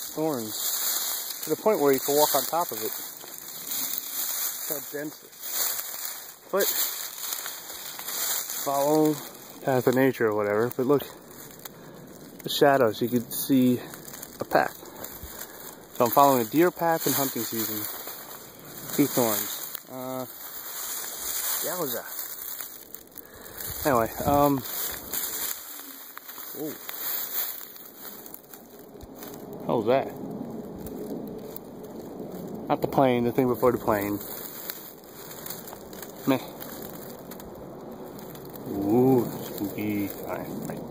thorns to the point where you can walk on top of it. That's how dense it is. But follow path of nature or whatever. But look, the shadows, you could see a path. So I'm following a deer path in hunting season. 2 thorns. Yowza. Anyway, ooh. How was that? Not the plane, the thing before the plane. Meh. Ooh, spooky. Alright.